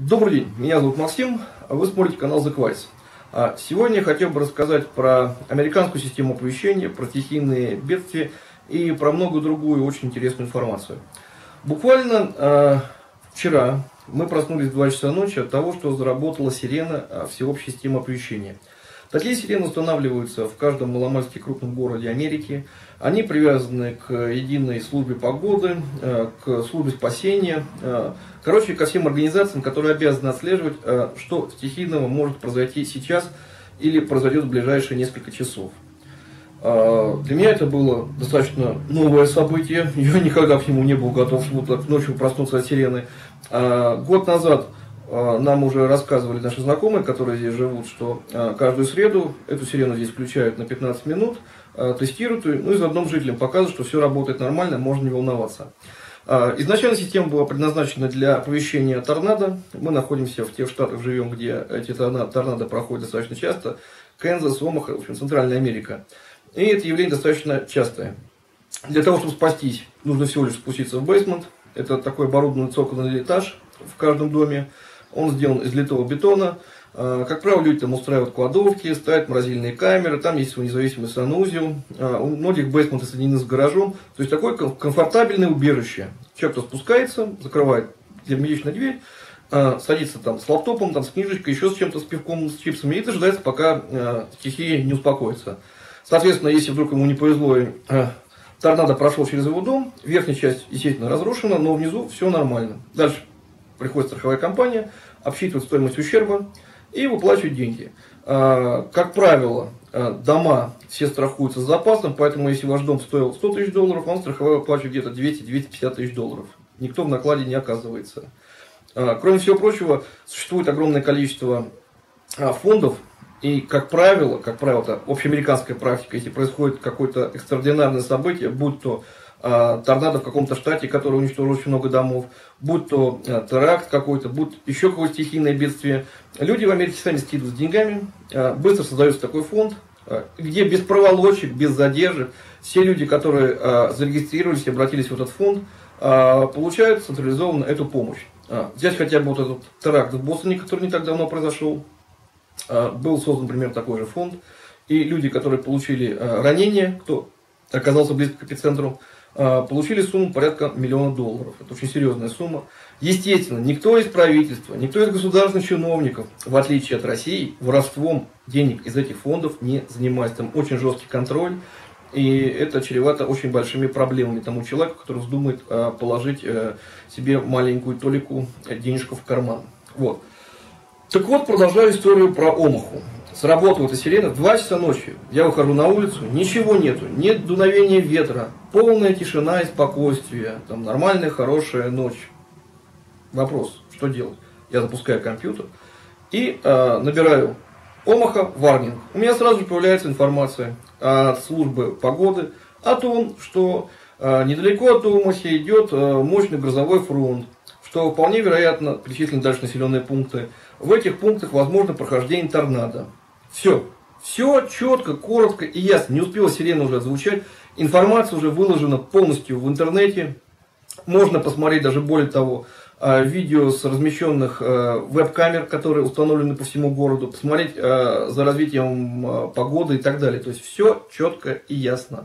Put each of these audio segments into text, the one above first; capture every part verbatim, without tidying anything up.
Добрый день, меня зовут Максим, а вы смотрите канал The Quiz. Сегодня я хотел бы рассказать про американскую систему оповещения, про стихийные бедствия и про многую другую очень интересную информацию. Буквально э, вчера мы проснулись в два часа ночи от того, что заработала сирена всеобщей системы оповещения. Такие сирены устанавливаются в каждом маломальски крупном городе Америки. Они привязаны к единой службе погоды, к службе спасения, короче, ко всем организациям, которые обязаны отслеживать, что стихийного может произойти сейчас или произойдет в ближайшие несколько часов. Для меня это было достаточно новое событие, я никогда к нему не был готов, чтобы так ночью проснуться от сирены. Год назад нам уже рассказывали наши знакомые, которые здесь живут, что каждую среду эту сирену здесь включают на пятнадцать минут, тестируют, ну и заодно жителям показывают, что все работает нормально, можно не волноваться. Изначально система была предназначена для оповещения торнадо. Мы находимся в тех штатах, живем, где эти торнадо проходят достаточно часто. Канзас, Омаха, в общем, Центральная Америка. И это явление достаточно частое. Для того, чтобы спастись, нужно всего лишь спуститься в бейсмент. Это такой оборудованный цокольный этаж в каждом доме. Он сделан из литого бетона. Как правило, люди там устраивают кладовки, ставят морозильные камеры, там есть свой независимый санузел. У многих бейсменты соединены с гаражом. То есть такое комфортабельное убежище. Человек, кто спускается, закрывает герметичную дверь, садится там с лаптопом, там, с книжечкой, еще с чем-то, с пивком, с чипсами, и дожидается, пока стихия не успокоится. Соответственно, если вдруг ему не повезло, и торнадо прошло через его дом, верхняя часть, естественно, разрушена, но внизу все нормально. Дальше приходит страховая компания, обсчитывает стоимость ущерба и выплачивает деньги. Как правило, дома все страхуются с запасом, поэтому если ваш дом стоил сто тысяч долларов, он страховой выплачивает где-то двести — двести пятьдесят тысяч долларов. Никто в накладе не оказывается. Кроме всего прочего, существует огромное количество фондов, и, как правило, как правило, это общеамериканская практика, если происходит какое-то экстраординарное событие, будь то торнадо в каком-то штате, который уничтожил очень много домов, будь то теракт какой-то, будь еще какое-то стихийное бедствие. Люди в Америке сами скидывают с деньгами, быстро создается такой фонд, где без проволочек, без задержек, все люди, которые зарегистрировались и обратились в этот фонд, получают централизованно эту помощь. Взять хотя бы вот этот теракт в Бостоне, который не так давно произошел, был создан, например, такой же фонд, и люди, которые получили ранения, кто оказался близко к эпицентру, получили сумму порядка миллиона долларов. Это очень серьезная сумма. Естественно, никто из правительства, никто из государственных чиновников, в отличие от России, воровством денег из этих фондов не занимается. Там очень жесткий контроль, и это чревато очень большими проблемами тому человеку, который вздумает положить себе маленькую толику денежку в карман. Вот. Так вот, продолжаю историю про Омаху. Сработала эта сирена в два часа ночи. Я выхожу на улицу, ничего нету, нет дуновения ветра, полная тишина и спокойствие. Там нормальная, хорошая ночь. Вопрос, что делать? Я запускаю компьютер и э, набираю Омаха варнинг. У меня сразу же появляется информация от службы погоды о том, что э, недалеко от Омахи идет э, мощный грозовой фронт, что вполне вероятно перечислены дальше населенные пункты. В этих пунктах возможно прохождение торнадо. Все. Все четко, коротко и ясно. Не успела сирена уже отзвучать. Информация уже выложена полностью в интернете. Можно посмотреть даже более того видео с размещенных веб-камер, которые установлены по всему городу. Посмотреть за развитием погоды и так далее. То есть все четко и ясно.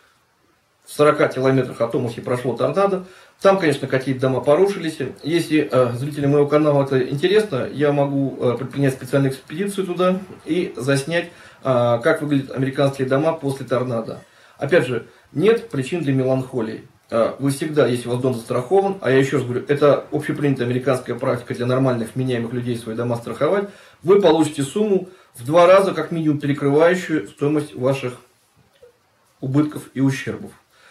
В сорока километрах от Омахи прошло торнадо. Там, конечно, какие-то дома порушились. Если э, зрителям моего канала это интересно, я могу э, предпринять специальную экспедицию туда и заснять, э, как выглядят американские дома после торнадо. Опять же, нет причин для меланхолии. Э, вы всегда, если у вас дом застрахован, а я еще раз говорю, это общепринятая американская практика для нормальных, вменяемых людей свои дома страховать, вы получите сумму в два раза, как минимум, перекрывающую стоимость ваших убытков и ущербов.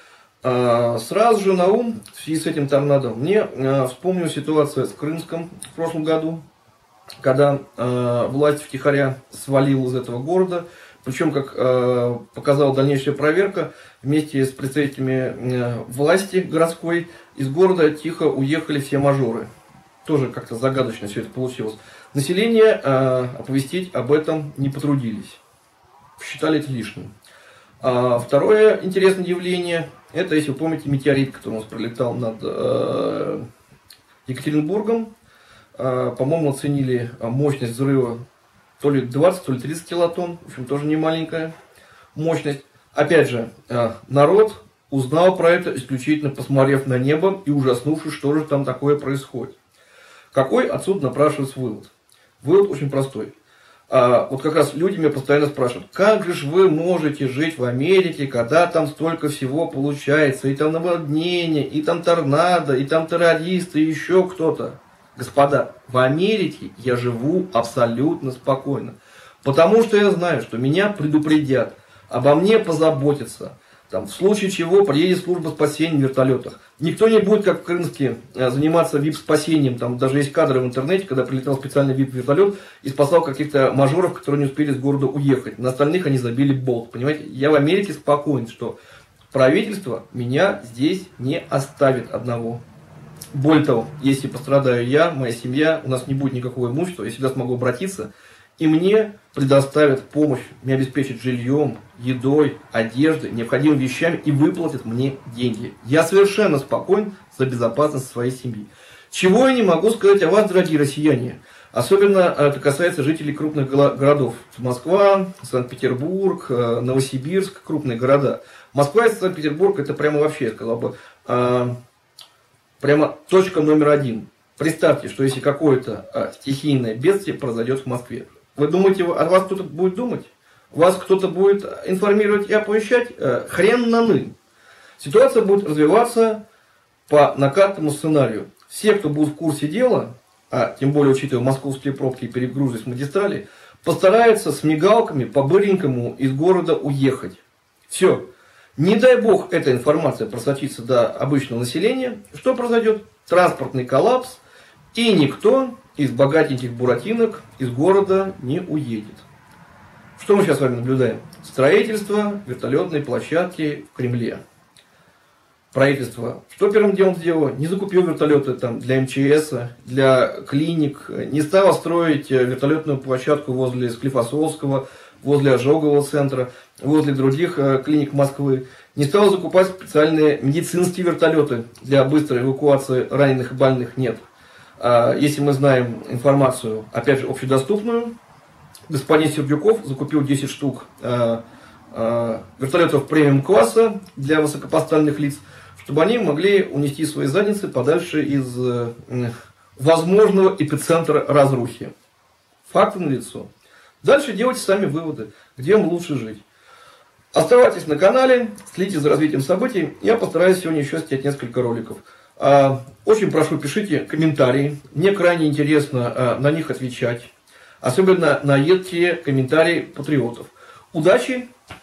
Сразу же на ум, в связи с этим торнадо, мне вспомнила ситуация с Крымском в прошлом году, когда власть втихаря свалила из этого города. Причем, как показала дальнейшая проверка, вместе с представителями власти городской из города тихо уехали все мажоры. Тоже как-то загадочно все это получилось. Население оповестить об этом не потрудились. Считали это лишним. Второе интересное явление, это, если вы помните, метеорит, который у нас пролетал над э, Екатеринбургом. По-моему, оценили мощность взрыва то ли двадцать, то ли тридцать килотонн. В общем, тоже не маленькая мощность. Опять же, народ узнал про это, исключительно посмотрев на небо и ужаснувшись, что же там такое происходит. Какой отсюда напрашивается вывод? Вывод очень простой. А, вот как раз люди меня постоянно спрашивают, как же вы можете жить в Америке, когда там столько всего получается, и там наводнение, и там торнадо, и там террористы, и еще кто-то. Господа, в Америке я живу абсолютно спокойно, потому что я знаю, что меня предупредят, обо мне позаботятся. Там, в случае чего приедет служба спасения в вертолетах. Никто не будет, как в Крымске, заниматься вип-спасением. Там даже есть кадры в интернете, когда прилетел специальный вип-вертолет и спасал каких-то мажоров, которые не успели с города уехать. На остальных они забили болт. Понимаете, я в Америке спокоен, что правительство меня здесь не оставит одного. Более того, если пострадаю я, моя семья, у нас не будет никакого имущества, я всегда смогу обратиться, и мне предоставят помощь, меня обеспечат жильем, едой, одеждой, необходимыми вещами и выплатят мне деньги. Я совершенно спокоен за безопасность своей семьи. Чего я не могу сказать о вас, дорогие россияне. Особенно это касается жителей крупных городов. Москва, Санкт-Петербург, Новосибирск, крупные города. Москва и Санкт-Петербург это прямо вообще, я сказал бы, прямо точка номер один. Представьте, что если какое-то стихийное бедствие произойдет в Москве. Вы думаете, о вас кто-то будет думать? Вас кто-то будет информировать и оповещать? Хрен наны. Ситуация будет развиваться по накатанному сценарию. Все, кто будет в курсе дела, а тем более учитывая московские пробки и перегрузность магистрали, постараются с мигалками по-быренькому из города уехать. Все. Не дай бог эта информация просочится до обычного населения. Что произойдет? Транспортный коллапс. И никто из богатеньких буратинок из города не уедет. Что мы сейчас с вами наблюдаем? Строительство вертолетной площадки в Кремле. Правительство что первым делом сделало? Не закупил вертолеты там, для эм че эс, для клиник, не стало строить вертолетную площадку возле Склифосовского, возле ожогового центра, возле других клиник Москвы. Не стало закупать специальные медицинские вертолеты для быстрой эвакуации раненых и больных. Нет. Если мы знаем информацию, опять же, общедоступную, господин Сердюков закупил десять штук вертолетов премиум-класса для высокопоставленных лиц, чтобы они могли унести свои задницы подальше из возможного эпицентра разрухи. Факты налицо. Дальше делайте сами выводы, где вам лучше жить. Оставайтесь на канале, следите за развитием событий. Я постараюсь сегодня еще снять несколько роликов. Очень прошу, пишите комментарии. Мне крайне интересно на них отвечать. Особенно на едкие комментарии патриотов. Удачи!